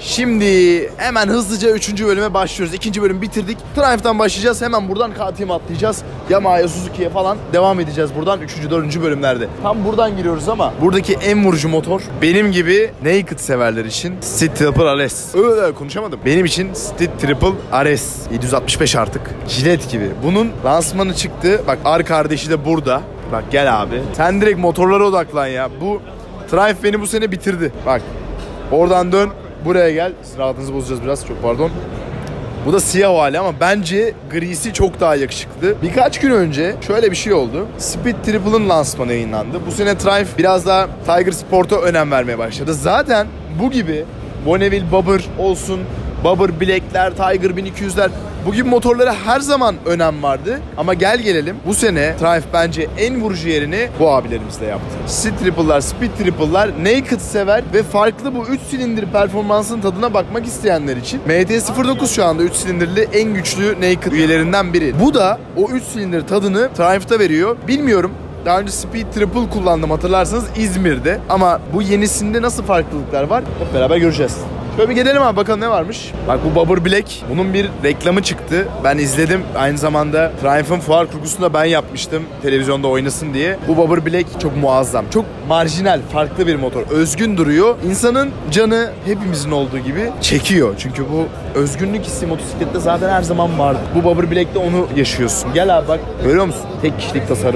Şimdi hemen hızlıca 3. bölüme başlıyoruz. 2. bölümü bitirdik. Triumph'tan başlayacağız. Hemen buradan KTM'e atlayacağız. Yamaha'ya, Suzuki'ye falan devam edeceğiz buradan 3. 4. bölümlerde. Tam buradan giriyoruz ama buradaki en vurucu motor benim gibi naked severler için Street Triple RS. Öyle konuşamadım. Benim için Street Triple RS 765 artık. Jilet gibi. Bunun lansmanı çıktı. Bak kardeşi de burada. Bak gel abi. Sen direkt motorlara odaklan ya. Bu Triumph beni bu sene bitirdi. Bak. Oradan dön. Buraya gel. Rahatınızı bozacağız biraz. Çok pardon. Bu da siyah hali ama bence grisi çok daha yakışıklı. Birkaç gün önce şöyle bir şey oldu. Speed Triple'ın lansmanı yayınlandı. Bu sene Triumph biraz daha Tiger Sport'a önem vermeye başladı. Zaten bu gibi Bonneville Bobber olsun, Bobber Black'ler, Tiger 1200'ler bu gibi motorlara her zaman önem vardı. Ama gel gelelim bu sene Triumph bence en vurucu yerini bu abilerimizle yaptı. Street Triple'lar, Speed Triple'lar naked sever ve farklı bu 3 silindir performansın tadına bakmak isteyenler için MT-09 şu anda 3 silindirli en güçlü naked üyelerinden biri. Bu da o 3 silindir tadını Triumph'ta veriyor. Bilmiyorum. Daha önce Speed Triple kullandım hatırlarsanız İzmir'de. Ama bu yenisinde nasıl farklılıklar var hep beraber göreceğiz. Şöyle bir gidelim abi bakalım ne varmış. Bak bu Bobber Black. Bunun bir reklamı çıktı. Ben izledim. Aynı zamanda Triumph'ın fuar kurgusunu da ben yapmıştım. Televizyonda oynasın diye. Bu Bobber Black çok muazzam. Çok marjinal, farklı bir motor. Özgün duruyor. İnsanın canı hepimizin olduğu gibi çekiyor. Çünkü bu özgünlük hissi motosiklette zaten her zaman vardı. Bu Bobber Black'te onu yaşıyorsun. Gel abi bak. Görüyor musun? Tek kişilik tasarım.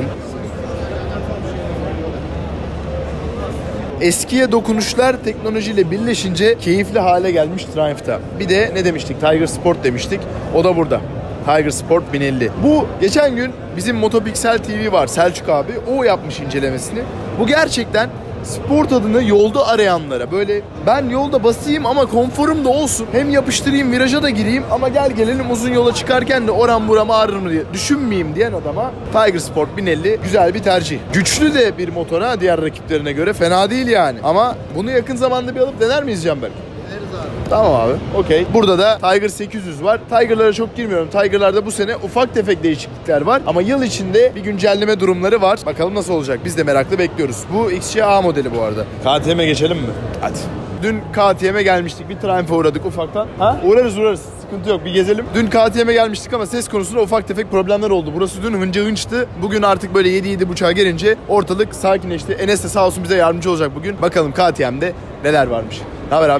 Eskiye dokunuşlar teknolojiyle birleşince keyifli hale gelmiş Triumph'ta. Bir de ne demiştik? Tiger Sport demiştik. O da burada. Tiger Sport 1050. Bu geçen gün bizim Motopixel TV var. Selçuk abi. O yapmış incelemesini. Bu gerçekten spor adını yolda arayanlara böyle ben yolda basayım ama konforum da olsun. Hem yapıştırayım viraja da gireyim ama gel gelelim uzun yola çıkarken de oram buram ağrır mı diye düşünmeyeyim diyen adama Tiger Sport 1050 güzel bir tercih. Güçlü de bir motora diğer rakiplerine göre fena değil yani. Ama bunu yakın zamanda bir alıp dener miyiz Canberk? Tamam abi. Okey. Burada da Tiger 800 var. Tiger'lara çok girmiyorum. Tiger'larda bu sene ufak tefek değişiklikler var. Ama yıl içinde bir güncelleme durumları var. Bakalım nasıl olacak? Biz de merakla bekliyoruz. Bu XCA modeli bu arada. KTM'e geçelim mi? Hadi. Dün KTM'e gelmiştik. Bir Triumph'a uğradık ufaktan. Ha? Uğrarız. Sıkıntı yok. Bir gezelim. Dün KTM'e gelmiştik ama ses konusunda ufak tefek problemler oldu. Burası dün hınca hınçtı. Bugün artık böyle 7-7.30'a gelince ortalık sakinleşti. Enes de sağ olsun bize yardımcı olacak bugün. Bakalım KTM'de neler varmış. Ne haber abi?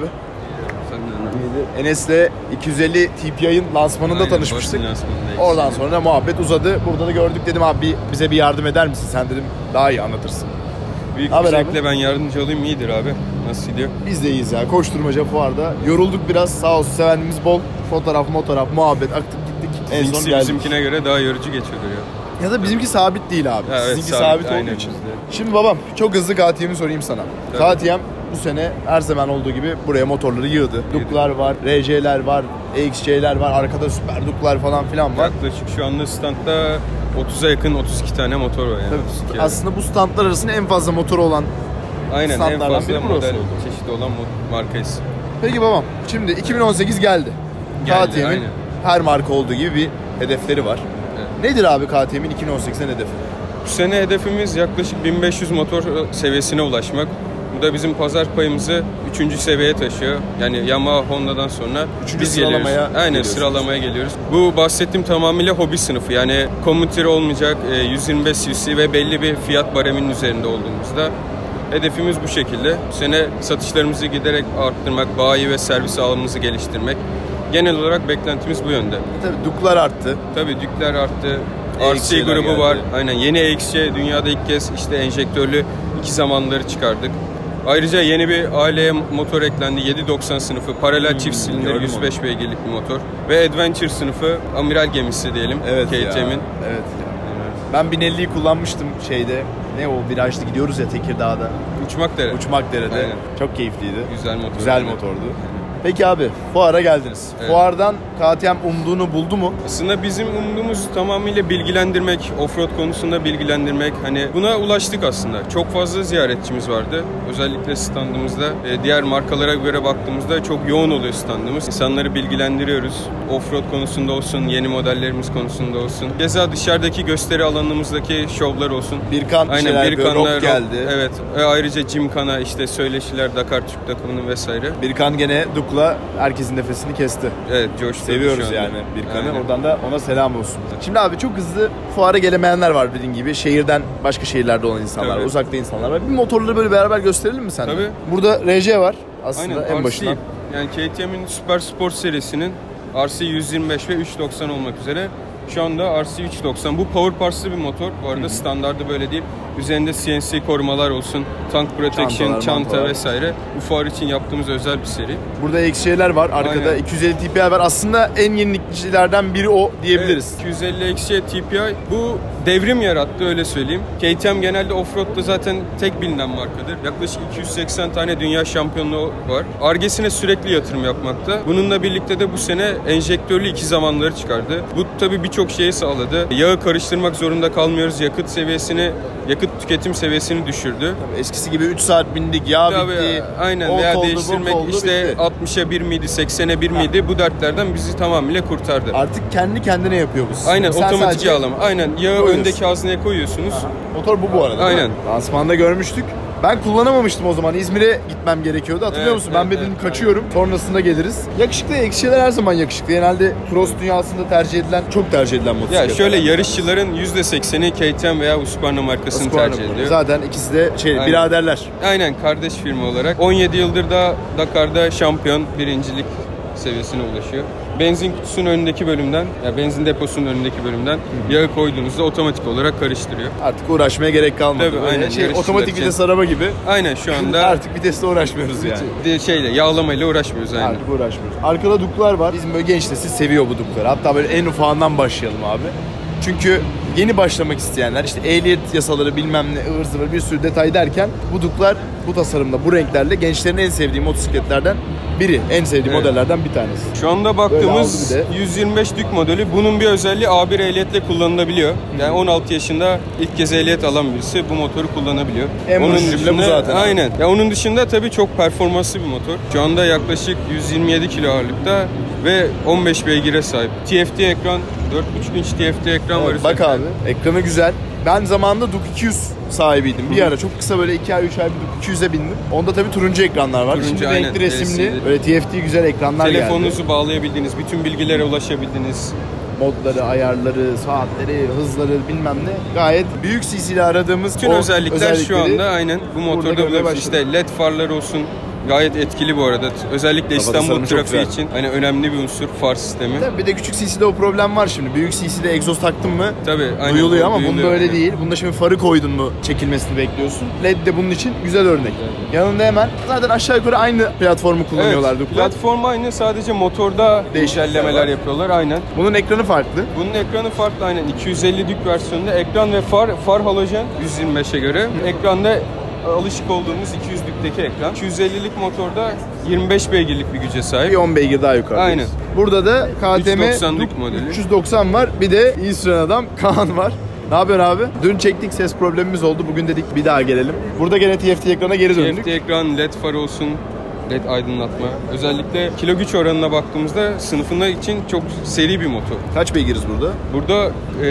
Enes'le 250 TPI'nin lansmanında tanışmıştık. Oradan sonra muhabbet uzadı. Burada da gördük dedim abi bize bir yardım eder misin? Sen dedim daha iyi anlatırsın. Büyük bir zevkle ben yardımcı olayım. İyidir abi. Nasıl gidiyor? Biz de iyiyiz ya. Koşturmaca fuarda. Yorulduk biraz. Sağ olsun sevenimiz bol. Fotoğraf, muhabbet aktık gittik. En son geldik. Bizimkine göre daha yorucu geçiyordur ya. Ya da bizimki sabit değil abi. Ha, evet, sizinki sabit olduğu için. Şimdi babam çok hızlı KTM'i sorayım sana. Tabii. KTM bu sene her zaman olduğu gibi buraya motorları yığdı. Duklar var, RC'ler var, EXC'ler var, arkada süper Duklar falan filan var. Yaklaşık şu anda standta 30'a yakın 32 tane motor var yani. Tabii. Aslında bu standlar arasında en fazla motoru olan en fazla model çeşidi olan markayız. Peki babam, şimdi 2018 geldi. KTM'in her marka olduğu gibi bir hedefleri var. Evet. Nedir abi KTM'in 2018'den hedefi? Bu sene hedefimiz yaklaşık 1500 motor seviyesine ulaşmak. Bu da bizim pazar payımızı 3. seviyeye taşıyor. Yani Yamaha, Honda'dan sonra biz geliyoruz. Aynen sıralamaya geliyoruz. Bu bahsettiğim tamamıyla hobi sınıfı. Yani komüteri olmayacak 125 cc ve belli bir fiyat bareminin üzerinde olduğumuzda hedefimiz bu şekilde. Bu sene satışlarımızı giderek arttırmak, bayi ve servis alanımızı geliştirmek. Genel olarak beklentimiz bu yönde. Tabii Duklar arttı. Tabii Duklar arttı. RC grubu geldi. Var. Aynen yeni EXC dünyada ilk kez işte enjektörlü 2 zamanları çıkardık. Ayrıca yeni bir aileye motor eklendi. 790 sınıfı paralel çift silindir 105 beygirlik bir motor. Ve Adventure sınıfı amiral gemisi diyelim. Evet KTM'in. Evet. Ben 1050'yi kullanmıştım şeyde. Ne o virajlı gidiyoruz ya Tekirdağ'da. Uçmakdere'de. Aynen. Çok keyifliydi. Güzel motordu. Peki abi fuara geldiniz. Evet. Fuardan KTM umduğunu buldu mu? Aslında bizim umduğumuz tamamıyla bilgilendirmek, offroad konusunda bilgilendirmek. Hani buna ulaştık aslında. Çok fazla ziyaretçimiz vardı. Özellikle standımızda. Diğer markalara göre baktığımızda çok yoğun oluyor standımız. İnsanları bilgilendiriyoruz. Offroad konusunda olsun, yeni modellerimiz konusunda olsun. Keza dışarıdaki gösteri alanımızdaki şovlar olsun. Birkan Rock geldi. Evet. Ayrıca Gymkhana işte söyleşiler, Dakar Türk takımının vesaire. Birkan gene Duklar coşkuyla herkesin nefesini kesti. Evet, coştu. Seviyoruz yani Birkan'ı. Aynen. Oradan da ona selam olsun. Şimdi abi çok hızlı fuara gelemeyenler var dediğin gibi. Şehirden başka şehirlerde olan insanlar, Tabii. uzakta insanlar var. Bir motorları böyle beraber gösterelim mi sen? Tabii. Burada RC var aslında Aynen, en başından. RC. Yani KTM'in Super Sport serisinin RC 125 ve 390 olmak üzere. Şu anda RC 390. Bu Power Parts'lı bir motor. Bu arada standardı böyle değil. Üzerinde CNC korumalar olsun, tank protection, Çantalar, çanta mantalar. vesaire. Bu fuar için yaptığımız özel bir seri. Burada XJ'ler var. Arkada Aynen. 250 TPI var. Aslında en yenilikçilerden biri o diyebiliriz. Evet, 250 XJ TPI bu devrim yarattı, öyle söyleyeyim. KTM genelde offroad'da zaten tek bilinen markadır. Yaklaşık 280 tane dünya şampiyonluğu var. Ar-Ge'sine sürekli yatırım yapmakta. Bununla birlikte de bu sene enjektörlü 2 zamanları çıkardı. Bu tabii birçok şeyi sağladı. Yağı karıştırmak zorunda kalmıyoruz. Yakıt tüketim seviyesini düşürdü. Eskisi gibi 3 saat bindik, yağ Tabii, bitti. aynen, o veya oldu, değiştirmek bu oldu, işte bitti. 60'a 1 miydi, 80'e 1 miydi, bu dertlerden bizi tamamıyla kurtardı. Artık kendi kendine yapıyor bu. Aynen, Sen otomatik sadece yağlama. Aynen, yağı koyuyorsun. öndeki hazneye koyuyorsunuz. Motor bu arada. değil Aynen. mi? Lansmanda görmüştük. Ben kullanamamıştım o zaman. İzmir'e gitmem gerekiyordu. Hatırlıyor Evet, musun? Ben evet, dedim evet, kaçıyorum. Sonrasında geliriz. Yakışıklı ekşiler her zaman yakışıklı. Genelde cross dünyasında çok tercih edilen motosikletler. Ya şöyle, yarışçıların %80'i KTM veya Husqvarna markasını tercih ediyor. Zaten ikisi de Aynen. biraderler. Aynen, kardeş firma olarak. 17 yıldır da Dakar'da şampiyon, birincilik seviyesine ulaşıyor. Benzin kutusunun önündeki bölümden, ya benzin deposunun önündeki bölümden yağı koyduğunuzda otomatik olarak karıştırıyor. Artık uğraşmaya gerek kalmadı. Tabii, Böyle aynen, yarışçılar otomatik için. vites araba gibi. Aynen, şu anda Artık vitesle uğraşmıyoruz yani. yağlamayla uğraşmıyoruz aynen. Artık uğraşmıyoruz. Arkada duklar var. Bizim böyle genç nesil seviyor bu dukları. Hatta böyle en ufağından başlayalım abi. Çünkü yeni başlamak isteyenler işte ehliyet yasaları bilmem ne ıvır zıvır bir sürü detay derken bu duklar bu tasarımda bu renklerle gençlerin en sevdiği motosikletlerden biri. En sevdiği Evet. modellerden bir tanesi. Şu anda Böyle baktığımız aldı 125 Dük modeli. Bunun bir özelliği A1 ehliyetle kullanılabiliyor. Yani 16 yaşında ilk kez ehliyet alan birisi bu motoru kullanabiliyor. En başı cümle bu zaten. Aynen. Ya onun dışında tabii çok performanslı bir motor. Şu anda yaklaşık 127 kilo ağırlıkta ve 15 beygire sahip. TFT ekran, 4.5 inç TFT ekran var. Bak üzerinde. abi ekranı güzel. Ben zamanında Duke 200 sahibiydim. Bir ara çok kısa böyle 2 ay 3 ay bir Duke 200'e bindim. Onda tabii turuncu ekranlar var. Turuncu, Şimdi aynen. renkli resimli LCD. böyle TFT güzel ekranlar geldi. Telefonunuzu bağlayabildiğiniz, bütün bilgilere ulaşabildiğiniz. Modları, ayarları, saatleri, hızları bilmem ne gayet büyük CC ile aradığımız Bütün özellikler şu anda aynen bu burada motorda görmeye bulabiliyoruz. İşte LED farlar olsun. Gayet etkili bu arada. Özellikle İstanbul tasarımı çok trafiği güzel. için hani önemli bir unsur far sistemi. Tabii bir de küçük CC'de o problem var şimdi. Büyük CC'de egzoz taktın mı Tabii, aynen, duyuluyor ama duyuluyor, bunda öyle aynen. değil. Bunda şimdi farı koydun mu çekilmesini bekliyorsun. LED de bunun için güzel örnek. Yanında hemen zaten aşağı yukarı aynı platformu kullanıyorlar. Evet, Duklar. platform aynı, sadece motorda Değişiklikler güncellemeler var. yapıyorlar aynen. Bunun ekranı farklı. Bunun ekranı farklı aynen, 250 Dük versiyonunda ekran ve far halojen 125'e göre. Ekranda alışık olduğumuz 200 Dük'teki ekran. 250'lik motorda 25 beygirlik bir güce sahip. Bir 10 beygir daha yukarı. Aynen. Burada da KTM 390 Duke Dük modeli. 390 var. Bir de iyi süren adam Kaan var. Ne yapıyorsun abi? Dün çektik, ses problemimiz oldu. Bugün dedik bir daha gelelim. Burada gene TFT ekrana geri döndük. TFT ekran, LED far olsun, LED aydınlatma. Özellikle kilo güç oranına baktığımızda sınıfında için çok seri bir motor. Kaç beygiriz burada? Burada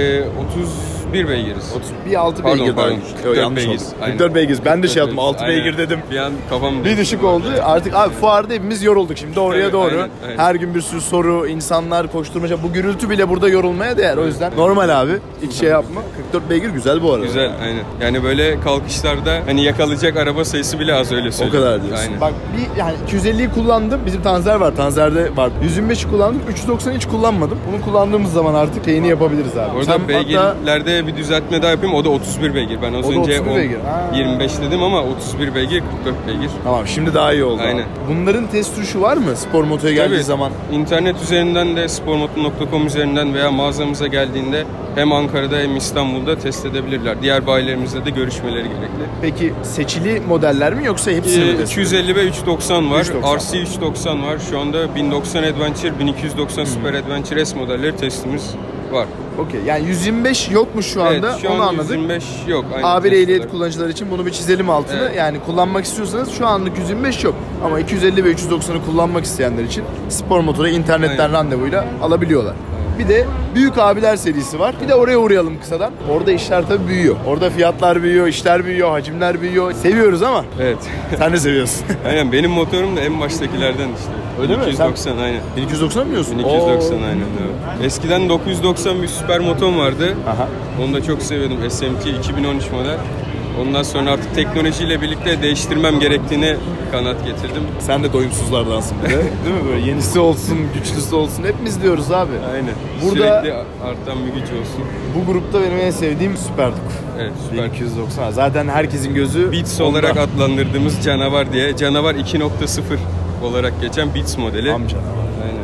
31 beygiriz. Bir 6 Pardon, beygir daha pardon. düşük. 44 Yanlış beygir. oldu. Aynen. 44 beygir. Ben de şey 44 yaptım. 6 Aynen. beygir dedim. Bir an kafam Bir düşük oldu. Artık abi fuarda hepimiz yorulduk şimdi oraya Evet, doğru. aynen, aynen. Her gün bir sürü soru, insanlar koşturmaca. Bu gürültü bile burada yorulmaya değer. O yüzden normal abi. Hiç şey yapma. 44 beygir güzel bu arada. Güzel, aynen. Yani böyle kalkışlarda hani yakalayacak araba sayısı bile az, öyle O söyleyeyim. kadar diyorsun. Aynen. Bak bir yani 250'yi kullandım. Bizim Tanzer var. Tanzer'de var. 125'i kullandım. 390'ı hiç kullanmadım. Bunu kullandığımız zaman artık şeyini yapabiliriz abi. Orada Sen hatta beygirlerde bir düzeltme daha yapayım. O da 31 beygir. Ben az O da önce 31 beygir. Ha. 25 dedim ama 31 beygir, 44 beygir. tamam şimdi daha iyi oldu. Aynen. Abi. Bunların test sürüşü var mı spor motoya geldiği Tabii. zaman? İnternet üzerinden de spormoto.com üzerinden veya mağazamıza geldiğinde hem Ankara'da hem İstanbul'da test edebilirler. Diğer bayilerimizle de görüşmeleri gerekli. Peki seçili modeller mi yoksa hepsini mi test 250 ve 390 var. 390. RC 390 var. Şu anda 1090 Adventure, 1290 Super Adventure S modelleri testimiz var. Okey. Yani 125 yokmuş şu anda. Evet, şu onu an anladık. 125 yok. Aynen, A1 testler. ehliyet kullanıcılar için bunu bir çizelim altını. Evet. Yani kullanmak istiyorsanız şu anlık 125 yok. Ama 250 ve 390'ı kullanmak isteyenler için spor motoru internetten Aynen. randevuyla alabiliyorlar. Bir de Büyük Abiler serisi var. Bir de oraya uğrayalım kısadan. Orada işler tabii büyüyor. Orada fiyatlar büyüyor, işler büyüyor, hacimler büyüyor. Seviyoruz ama. Evet. Sen de seviyorsun. Aynen, benim motorum da en baştakilerden işte. Öyle mi? 1290 aynen. 1290 mı diyorsun? 1290 aynen. Evet. Eskiden 990 bir süper motom vardı. Aha. Onu da çok seviyordum. SMT 2013 model. Ondan sonra artık teknolojiyle birlikte değiştirmem gerektiğini kanaat getirdim. Sen de doyumsuzlardansın bir de. Değil mi böyle? Yenisi olsun, güçlüsü olsun. Hepimiz diyoruz abi. Aynen. Burada sürekli artan bir güç olsun. bu grupta benim en sevdiğim Super Duke. Evet, Super 1290. Zaten herkesin gözü Beats onda. olarak adlandırdığımız canavar diye. Canavar 2.0 olarak geçen Beats modeli. Amca. Aynen.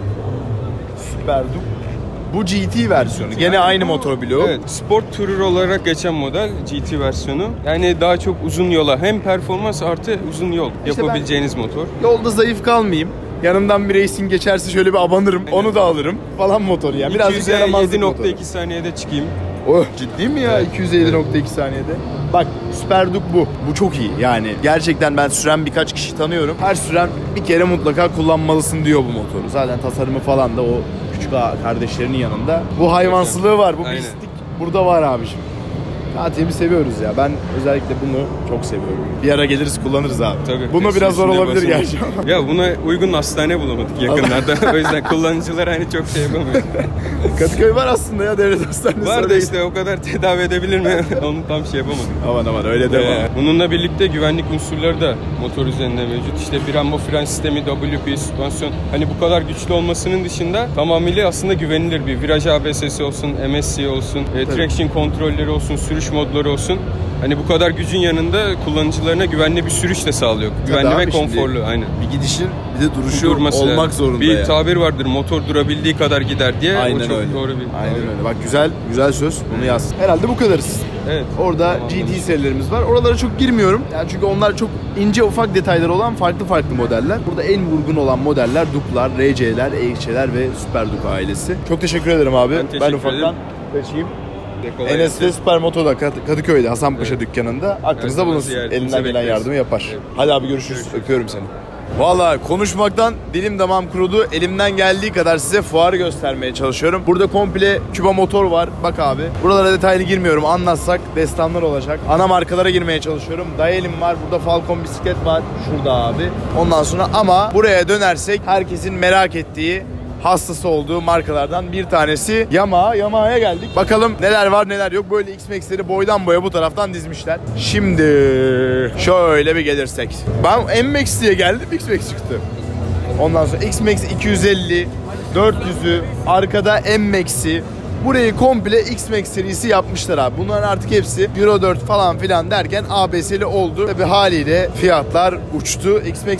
Super Duke. Bu GT versiyonu. Gene aynı motor bloğu. Evet, Sport Tourer olarak geçen model GT versiyonu. Yani daha çok uzun yola, hem performans artı uzun yol yapabileceğiniz motor. Yolda zayıf kalmayayım. Yanımdan bir racing geçerse şöyle bir abanırım. Aynen. Onu da alırım falan motor yani. Birazcık yaramazlık motoru. 7.2 saniyede çıkayım. Oh, ciddi mi ya? Evet. 257.2 saniyede. Bak Super Duke bu. Bu çok iyi yani. Gerçekten ben süren birkaç kişi tanıyorum. Her süren bir kere mutlaka kullanmalısın diyor bu motoru. Zaten tasarımı falan da o küçük kardeşlerinin yanında. Bu hayvansılığı var. Bu Aynen. pislik burada var abiciğim. KTM'i seviyoruz ya. Ben özellikle bunu çok seviyorum. Bir ara geliriz kullanırız abi. Tabii. Bunu biraz zor Üstüne olabilir basın. gerçi ama. Ya buna uygun hastane bulamadık yakınlarda. O yüzden kullanıcılar hani çok şey yapamıyor. Kadıköy var aslında ya, devlet hastanesi. Var da işte o kadar tedavi edebilir mi? Onu tam şey yapamadım. Aman öyle deme. Bununla birlikte güvenlik unsurları da motor üzerinde mevcut. İşte Brembo fren sistemi, WP süspansiyon. Hani bu kadar güçlü olmasının dışında tamamıyla aslında güvenilir bir viraj ABS'si olsun, MSC olsun, traction kontrolleri olsun, sürüş modları olsun. Hani bu kadar gücün yanında kullanıcılarına güvenli bir sürüş de sağlıyor. Güvenli ve konforlu. Aynen. Bir gidişin bir de duruşu Durması olmak lazım. zorunda Bir yani. tabir vardır, motor durabildiği kadar gider diye. Aynen o çok öyle. doğru bir Aynen tabir. öyle. Bak güzel söz. Bunu yaz. Herhalde bu kadarız. Evet. Orada Tamam. GT serilerimiz var. Oralara çok girmiyorum. Yani çünkü onlar çok ince ufak detayları olan farklı modeller. Burada en vurgun olan modeller Duke'lar, RC'ler, EXC'ler ve Super Duke ailesi. Çok teşekkür ederim abi. Ben teşekkür ufaktan ederim. kaçayım. Kolay Enes de gelsin. Süper Moto'da Kadıköy'de Hasanpaşa dükkanında aklınızda Her zaman bulunsun. ziyaretinize Elinden gelen bekleriz. yardımı yapar. Evet. Hadi abi görüşürüz. Öpüyorum seni. Vallahi konuşmaktan dilim damağım kurudu. Elimden geldiği kadar size fuarı göstermeye çalışıyorum. Burada komple Küba motor var. Bak abi. Buralara detaylı girmiyorum. Anlatsak destanlar olacak. Ana markalara girmeye çalışıyorum. Daelim var. Burada Falcon bisiklet var. Şurada abi. Ondan sonra ama buraya dönersek herkesin merak ettiği, hastası olduğu markalardan bir tanesi Yamaha'ya geldik. Bakalım neler var neler yok. Böyle X-Max'leri boydan boya bu taraftan dizmişler. Şimdi şöyle bir gelirsek. Ben M-Max diye geldim, X-Max çıktı. Ondan sonra X-Max 250, 400'ü, arkada M-Max'i. Burayı komple X-Max serisi yapmışlar abi. Bunların artık hepsi Euro 4 falan filan derken ABS'li oldu. Tabi haliyle fiyatlar uçtu. X-Max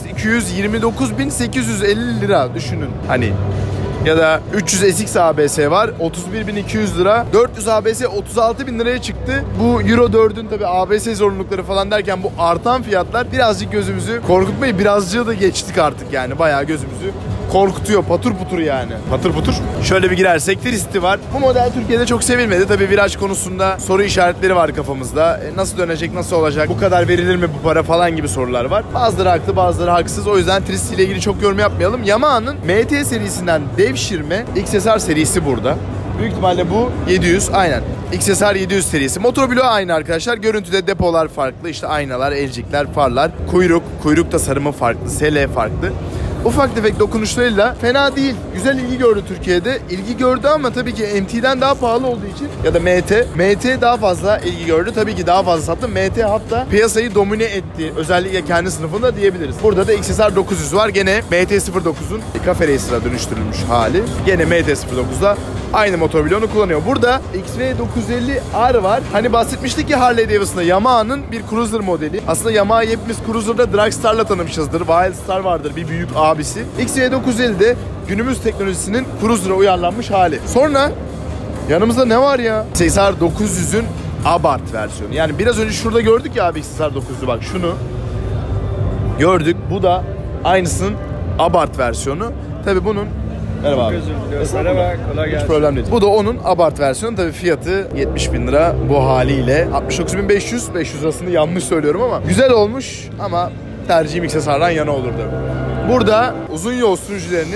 229.850 lira düşünün. Hani ya da 300 SX ABS var. 31.200 lira. 400 ABS 36.000 liraya çıktı. Bu Euro 4'ün tabi ABS zorunlulukları falan derken bu artan fiyatlar birazcık gözümüzü korkutmayı, birazcık da geçtik artık yani. Bayağı gözümüzü korkutuyor. Patır putur yani. Patır putur. Şöyle bir girersek Tristi var. Bu model Türkiye'de çok sevilmedi. Tabii viraj konusunda soru işaretleri var kafamızda. Nasıl dönecek, nasıl olacak, bu kadar verilir mi bu para falan gibi sorular var. Bazıları haklı, bazıları haksız. O yüzden Tristi ile ilgili çok yorum yapmayalım. Yamaha'nın MT serisinden devşirme XSR serisi burada. Büyük ihtimalle bu 700. Aynen. XSR 700 serisi. Motor bloğu aynı arkadaşlar. Görüntüde depolar farklı. İşte aynalar, elcikler, farlar. Kuyruk tasarımı farklı. SL farklı. Ufak tefek dokunuşlarıyla fena değil. Güzel ilgi gördü Türkiye'de. İlgi gördü ama tabii ki MT'den daha pahalı olduğu için ya da MT daha fazla ilgi gördü. Tabii ki daha fazla sattı. MT hatta piyasayı domine etti. Özellikle kendi sınıfında diyebiliriz. Burada da XSR 900 var. Gene MT-09'un Cafe Racer'a dönüştürülmüş hali. Gene MT-09'da aynı motor bloğunu kullanıyor. Burada XV950R var. Hani bahsetmiştik ya Harley Davidson'da Yamaha'nın bir cruiser modeli. Aslında Yamaha'yı hepimiz cruiser'da Dragstar'la tanımışızdır. Wildstar vardır, bir büyük abisi. XV950 de günümüz teknolojisinin cruiser'a uyarlanmış hali. Sonra yanımızda ne var ya? XSR 900'ün Abarth versiyonu. Yani biraz önce şurada gördük ya abi XSR 900'ü, bak şunu gördük. Bu da aynısının Abarth versiyonu. Tabii bunun merhaba abi. Merhaba, kolay Hiç gelsin. problem değil. Bu da onun Abarth versiyonu. Tabii fiyatı 70.000 lira bu haliyle. 69.500, 500 lirasını yanlış söylüyorum ama güzel olmuş ama tercihim XSR'dan yana olurdu. Burada uzun yol sürücülerinin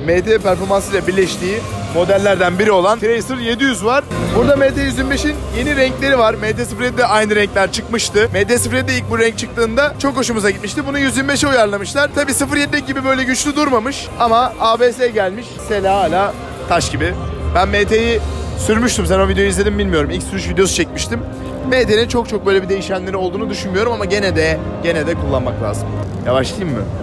MT performansıyla birleştiği modellerden biri olan Tracer 700 var. Burada MT-125'in yeni renkleri var. MT-07'de aynı renkler çıkmıştı. MT-07'de ilk bu renk çıktığında çok hoşumuza gitmişti. Bunu 125'e uyarlamışlar. Tabi 07'deki gibi böyle güçlü durmamış ama ABS gelmiş. Sela hala taş gibi. Ben MT'yi sürmüştüm. Sen o videoyu izledin bilmiyorum. İlk sürüş videosu çekmiştim. MT'nin çok böyle bir değişenleri olduğunu düşünmüyorum ama gene de kullanmak lazım. Yavaşlayayım mı?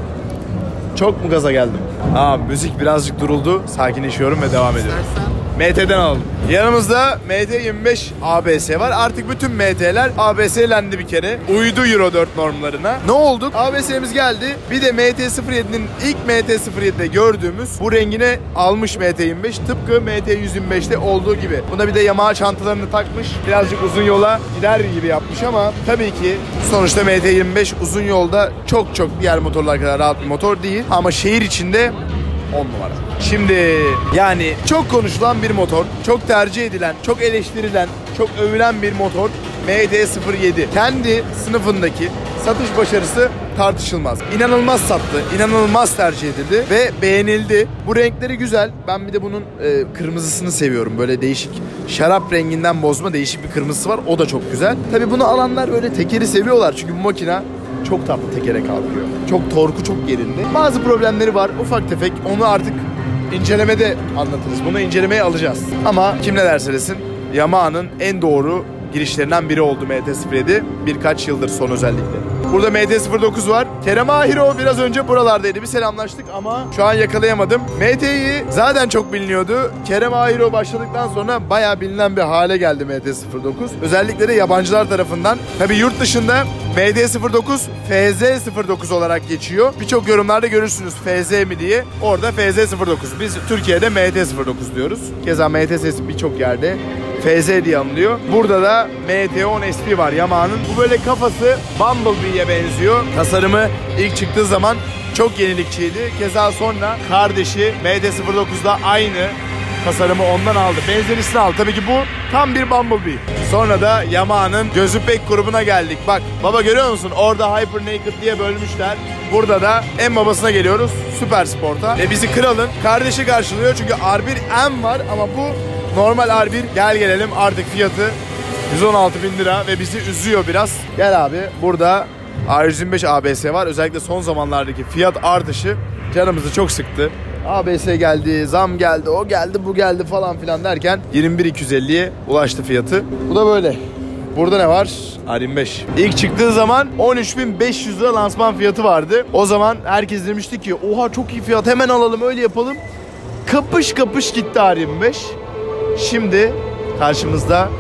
Çok mu gaza geldim? Müzik birazcık duruldu. Sakinleşiyorum ve devam ediyorum. MT'den alalım. Yanımızda MT-25 ABS var. Artık bütün MT'ler ABS'lendi bir kere. Uydu Euro 4 normlarına. Ne olduk? ABS'miz geldi. Bir de MT-07'nin ilk MT-07'de gördüğümüz bu rengine almış MT-25. Tıpkı MT-125'te olduğu gibi. Buna bir de Yamaha çantalarını takmış. Birazcık uzun yola gider gibi yapmış ama tabii ki sonuçta MT-25 uzun yolda çok diğer motorlar kadar rahat bir motor değil. Ama şehir içinde 10 numara. Şimdi yani çok konuşulan bir motor, çok tercih edilen, çok eleştirilen, çok övülen bir motor MT-07. Kendi sınıfındaki satış başarısı tartışılmaz. İnanılmaz sattı, inanılmaz tercih edildi ve beğenildi. Bu renkleri güzel. Ben bir de bunun kırmızısını seviyorum. Böyle değişik şarap renginden bozma değişik bir kırmızısı var. O da çok güzel. Tabii bunu alanlar böyle tekeri seviyorlar. Çünkü bu makina çok tatlı tekere kalkıyor. Çok torku çok yerinde. Bazı problemleri var ufak tefek. Onu artık incelemede anlatırız. Bunu incelemeye alacağız. Ama kim ne derse desin Yamaha'nın en doğru girişlerinden biri oldu MT-07. Birkaç yıldır son özellikle. Burada MT-09 var. Kerem Ahiro biraz önce buralardaydı. Bir selamlaştık ama şu an yakalayamadım. MT'yi zaten çok biliniyordu. Kerem Ahiro başladıktan sonra bayağı bilinen bir hale geldi MT-09. Özellikle de yabancılar tarafından. Tabii yurt dışında MT-09 FZ-09 olarak geçiyor. Birçok yorumlarda görürsünüz FZ mi diye. Orada FZ-09. Biz Türkiye'de MT-09 diyoruz. Keza MT birçok yerde FZ diye anılıyor. Burada da MT-10 SP var Yamaha'nın. Bu böyle kafası Bumblebee'ye benziyor. Tasarımı ilk çıktığı zaman çok yenilikçiydi. Keza sonra kardeşi MT-09'da aynı tasarımı ondan aldı. Benzerisini aldı. Tabii ki bu tam bir Bumblebee. Sonra da Yamaha'nın gözü pek grubuna geldik. Bak baba görüyor musun? Orada Hyper Naked diye bölmüşler. Burada da en babasına geliyoruz. Super Sport'a. Ve bizi Kral'ın kardeşi karşılıyor. Çünkü R1M var ama bu normal R1. Gel gelelim artık fiyatı 116.000 lira ve bizi üzüyor biraz. Gel abi burada R125 ABS var. Özellikle son zamanlardaki fiyat artışı canımızı çok sıktı. ABS geldi, zam geldi, o geldi, bu geldi falan filan derken 21.250'ye ulaştı fiyatı. Bu da böyle. Burada ne var? R25. İlk çıktığı zaman 13.500 lira lansman fiyatı vardı. O zaman herkes demişti ki oha çok iyi fiyat, hemen alalım, öyle yapalım. Kapış kapış gitti R25. Şimdi karşımızda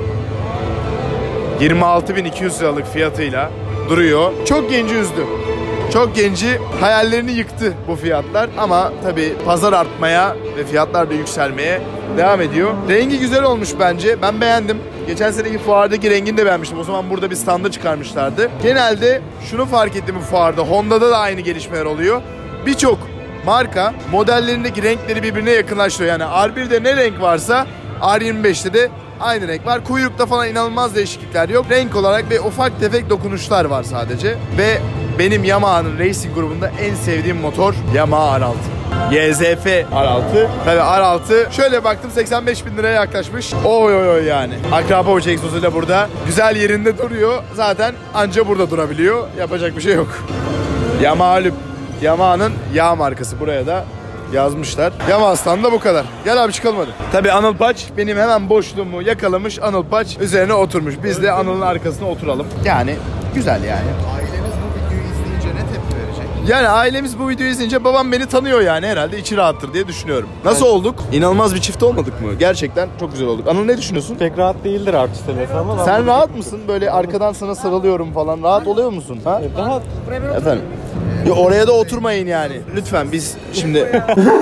26.200 liralık fiyatıyla duruyor. Çok genci üzdü. Çok genci hayallerini yıktı bu fiyatlar ama tabii pazar artmaya ve fiyatlar da yükselmeye devam ediyor. Rengi güzel olmuş bence. Ben beğendim. Geçen seneki fuardaki rengini de beğenmiştim. O zaman burada bir standa çıkarmışlardı. Genelde şunu fark ettim bu fuarda. Honda'da da aynı gelişmeler oluyor. Birçok marka modellerindeki renkleri birbirine yakınlaştırıyor. Yani R1'de ne renk varsa R25'te de aynı renk var. Kuyrukta falan inanılmaz değişiklikler yok. Renk olarak ve ufak tefek dokunuşlar var sadece. Ve benim Yamaha'nın Racing grubunda en sevdiğim motor Yamaha R6. YZF R6. Tabii R6 şöyle baktım 85.000 liraya yaklaşmış. Oy yani. Akrapovic egzozuyla burada güzel yerinde duruyor. Zaten anca burada durabiliyor. Yapacak bir şey yok. Yamaha Lüp. Yamaha'nın yağ markası, buraya da yazmışlar. Yamaha standı bu kadar. Gel abi çıkalım hadi. Tabii Anıl Paç benim hemen boşluğumu yakalamış. Anıl Paç üzerine oturmuş. Biz de Anıl'ın arkasına oturalım. Yani güzel yani. Aileniz bu videoyu izleyince ne tepki verecek? Yani ailemiz bu videoyu izleyince babam beni tanıyor yani, herhalde içi rahattır diye düşünüyorum. Nasıl olduk? İnanılmaz bir çift olmadık mı? Gerçekten çok güzel olduk. Anıl ne düşünüyorsun? Pek rahat değildir artık ama. Sen rahat mısın? Böyle arkadan sana sarılıyorum falan. Rahat oluyor musun? Ha? Rahat. Efendim? Ya oraya da oturmayın yani. Lütfen biz şimdi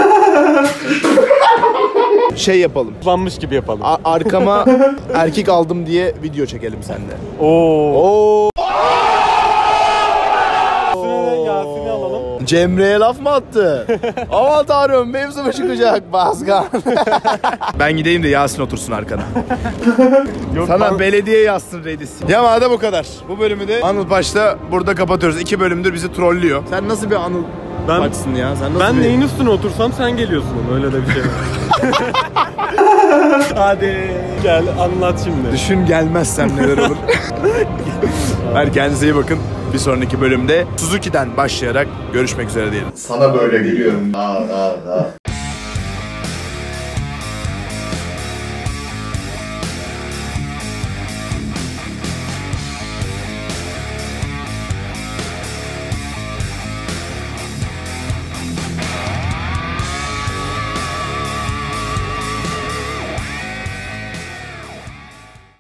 şey yapalım. Kullanmış gibi yapalım. Arkama erkek aldım diye video çekelim seninle. Oo. Oo. Yasin'i alalım. Cemre'ye laf mı attı? Aman tanrım, mevzu mu çıkacak Bazgan? Ben gideyim de Yasin otursun arkana. Sana belediye yazsın Redis. Yamaha'da bu kadar. Bu bölümü de Anıl Paş'ta burada kapatıyoruz. 2 bölümdür bizi trollüyor. Sen nasıl bir Anıl Paş'sın ya? Sen nasıl Ben bir... neyin üstüne otursam sen geliyorsun. Öyle de bir şey var. Hadi gel anlat şimdi. Düşün gelmezsem neler olur. Hadi kendinize iyi bakın. Bir sonraki bölümde Suzuki'den başlayarak görüşmek üzere diyelim. Sana böyle geliyorum.